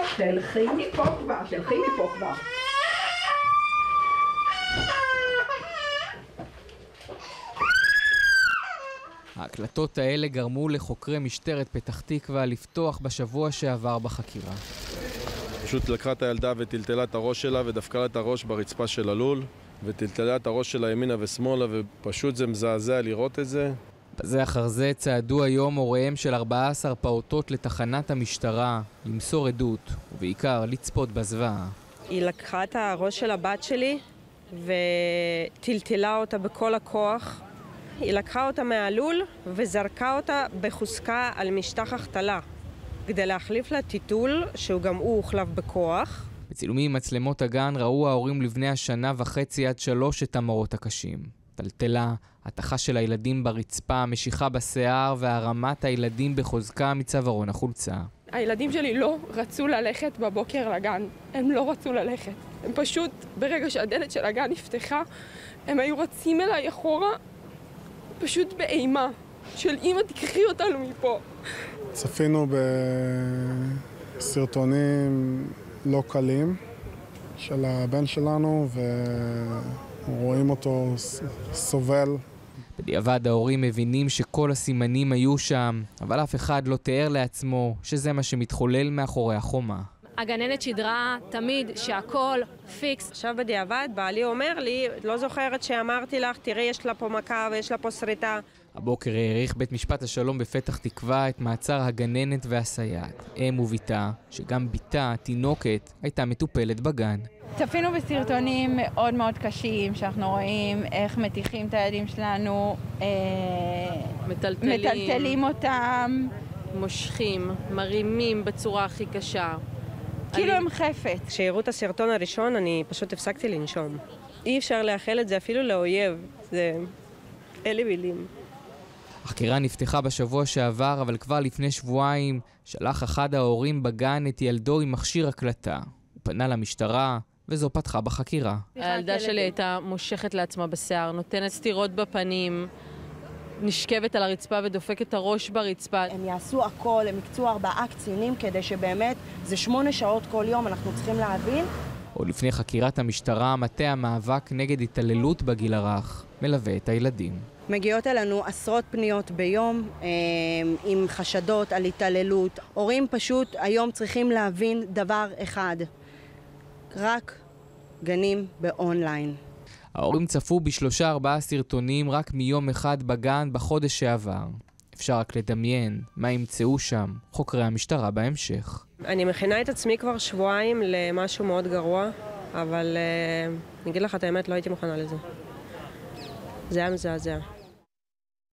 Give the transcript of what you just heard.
תלכי מפה כבר. ההקלטות האלה גרמו לחוקרי משטרת פתח תקווה לפתוח בשבוע שעבר בחקירה. פשוט לקחה את הילדה וטלטלה את הראש שלה ודפקה לה את הראש ברצפה של הלול וטלטלה את הראש שלה ימינה ושמאלה, ופשוט זה מזעזע לראות את זה. בזה אחר זה צעדו היום הוריהם של 14 פעוטות לתחנת המשטרה למסור עדות ובעיקר לצפות בזוועה. היא לקחה את הראש של הבת שלי וטלטלה אותה בכל הכוח. היא לקחה אותה מהלול וזרקה אותה בחוזקה על משטח החתלה כדי להחליף לה טיטול שהוא גם הוא הוחלף בכוח. בצילומים מצלמות הגן ראו ההורים לבני השנה וחצי עד 3 את המראות הקשים. טלטלה, התחה של הילדים ברצפה, משיכה בשיער והרמת הילדים בחוזקה מצווארון החולצה. הילדים שלי לא רצו ללכת בבוקר לגן, הם לא רצו ללכת. הם פשוט, ברגע שהדלת של הגן נפתחה, הם היו רצים אליי אחורה, פשוט באימה של אמא תקחי אותנו מפה. צפינו בסרטונים לא קלים של הבן שלנו ורואים אותו סובל. בדיעבד ההורים מבינים שכל הסימנים היו שם, אבל אף אחד לא תיאר לעצמו שזה מה שמתחולל מאחורי החומה. הגננת שדרה תמיד שהכל פיקס. עכשיו בדיעבד בעלי אומר לי, לא זוכרת שאמרתי לך, תראי יש לה פה מכה ויש לה פה שריטה. הבוקר העריך בית משפט השלום בפתח תקווה את מעצר הגננת והסייעת. אם וביתה, שגם ביתה, תינוקת, הייתה מטופלת בגן. צפינו בסרטונים מאוד מאוד קשים, שאנחנו רואים איך מתיחים את הילדים שלנו, מטלטלים אותם, מושכים, מרימים בצורה הכי קשה. כאילו הם חפץ. כשיראו את הסרטון הראשון אני פשוט הפסקתי לנשום. אי אפשר לאחל את זה אפילו לאויב, זה אלה מילים. החקירה נפתחה בשבוע שעבר, אבל כבר לפני שבועיים שלח אחד ההורים בגן את ילדו עם מכשיר הקלטה. הוא פנה למשטרה וזו פתחה בחקירה. הילדה שלי הייתה מושכת לעצמה בשיער, נותנת סתירות בפנים, נשכבת על הרצפה ודופקת את הראש ברצפה. הם יעשו הכל, הם יקצו 4 קצינים כדי שבאמת זה 8 שעות כל יום, אנחנו צריכים להבין. עוד לפני חקירת המשטרה, מטה המאבק נגד התעללות בגיל הרך מלווה את הילדים. מגיעות אלינו עשרות פניות ביום עם חשדות על התעללות. הורים פשוט היום צריכים להבין דבר אחד, רק גנים באונליין. ההורים צפו ב3-4 סרטונים רק מיום אחד בגן בחודש שעבר. אפשר רק לדמיין מה ימצאו שם חוקרי המשטרה בהמשך. אני מכינה את עצמי כבר שבועיים למשהו מאוד גרוע, אבל אני אגיד לך את האמת, לא הייתי מוכנה לזה. זה היה מזעזע.